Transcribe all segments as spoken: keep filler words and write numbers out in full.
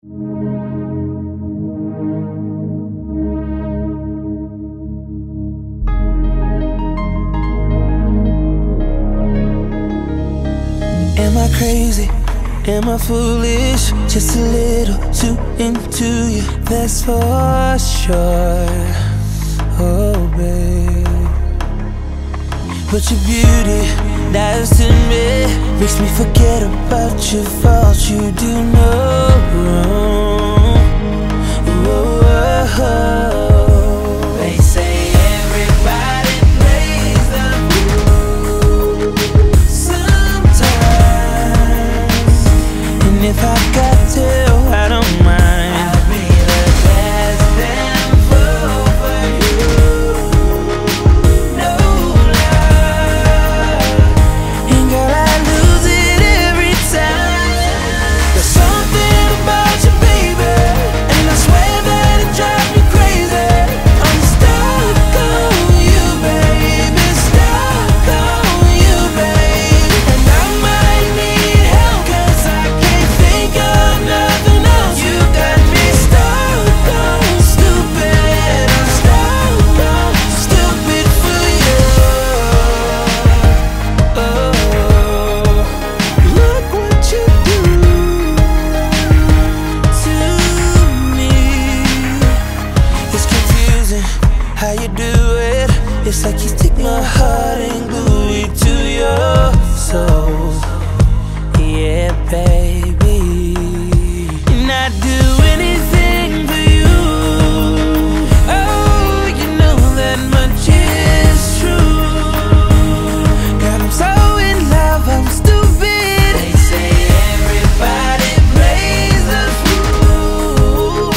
Am I crazy? Am I foolish? Just a little too into you, that's for sure. Oh babe, but your beauty dives in me, makes me forget about your faults. You do no wrong. Whoa, whoa. They say everybody plays the fool sometimes, and if I got to, I don't mind. I'll be the best damn fool for you. No love, and girl, I lose it every time. There's something about you, baby, and I swear that it drives me crazy. I'm stuck on you, baby, stuck on you, baby. And I might need help, 'cause I can't think of nothing else. You got me stuck on stupid. I'm stuck on stupid for you. Oh, look what you do to me. It's confusing how you do it. It's like you take my heart and glue it to your soul. Yeah, baby, and I'd do anything for you. Oh, you know that much is true. God, I'm so in love, I'm stupid. They say everybody plays the fool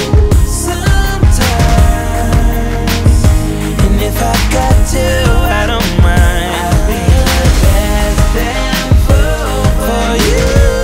sometimes, and if I got to, I don't mind. I'll be the best damn fool for you.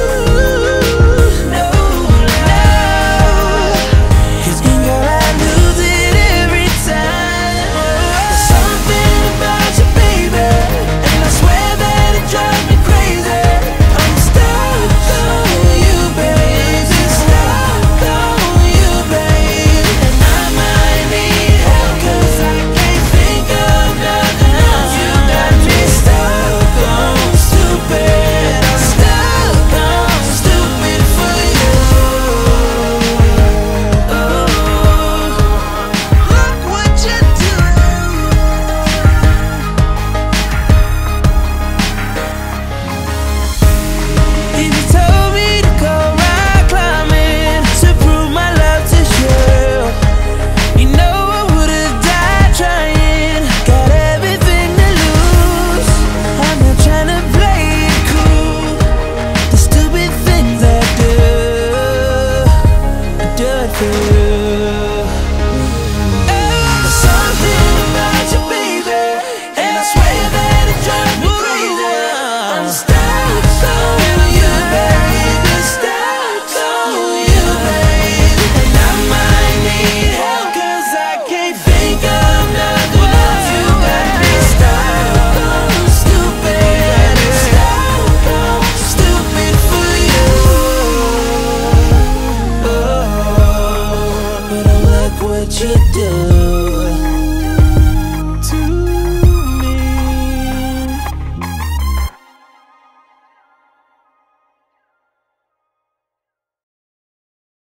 No love, 'cause girl, I lose it every time. There's something about you, baby, and I swear that it drives me crazy. I'm stuck on you, baby, stuck on you, baby. And I might need help, 'cause I can't think of nothing else. You got me stuck on stupid. I'm stuck on stupid for you. Oh, look what you do. If you told me to go rock climbing to prove my love to you, you know I would've died trying. Got everything to lose. I'm not trying to play it cool. The stupid things I do, I do it for you. There's something about you, baby, and I swear that it drives me crazy. I'm stuck on you, baby, stuck on you, baby. And I might need help, 'cause I can't think of nothing else. You got me stuck on stupid, stuck on stupid for you. Oh, but I like what you do.